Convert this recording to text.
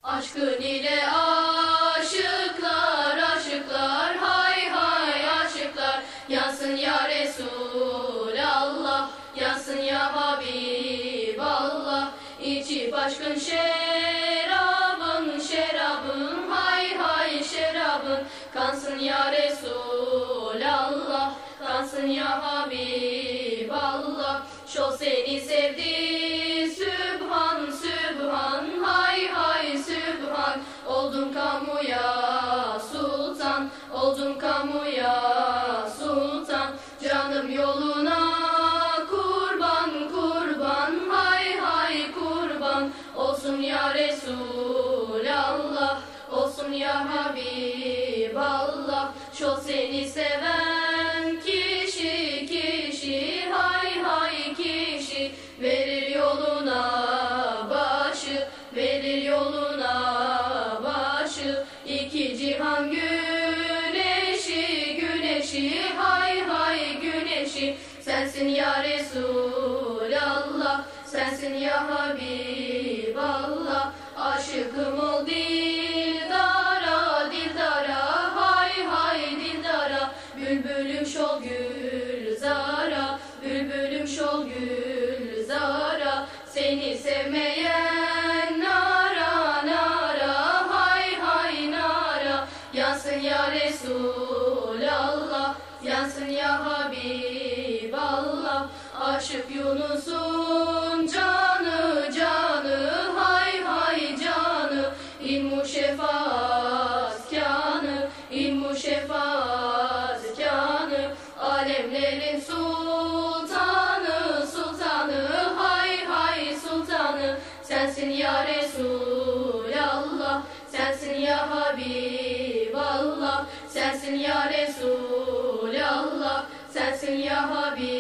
Aşkın ile aşıklar, aşıklar, hay hay aşıklar. Yansın ya Resulallah, yansın ya Habiballah. İçip aşkın şerabın, şerabın, hay hay şerabın. Kansın ya Resulallah, kansın ya Habiballah. Şol seni sevdi, Sübhan, Sübhan, hay hay Sübhan. Oldum kamuya sultan, oldum kamuya sultan. Canım yoluna kurban, kurban, hay hay kurban. Olsun ya Resulallah, olsun ya Habiballah. Şol seni seven kişi, kişi, hay hay kişi. Verir yoluna başı, verir yoluna başı. İki cihan güneşi, güneşi, hay hay güneşi. Sensin ya Resulallah, sensin ya Habiballah. Aşıkım ol dildara, dildara, hay hay dildara. Bülbülüm şol gülzara, bülbülüm şol gülzara. Seni sevmeyen nara, nara, hay hay nara. Yansın ya Resulallah, yansın ya Habiballah. Aşık Yunus'un canı, canı, hay hay canı. İlmu şefaat kânı, ilmu şefaat kânı. Alemlerin sultanı, sultanı, hay hay sultanı. Sensin ya Resulallah, sensin ya Habiballah. Sensin ya Resulallah, sensin ya Habiballah.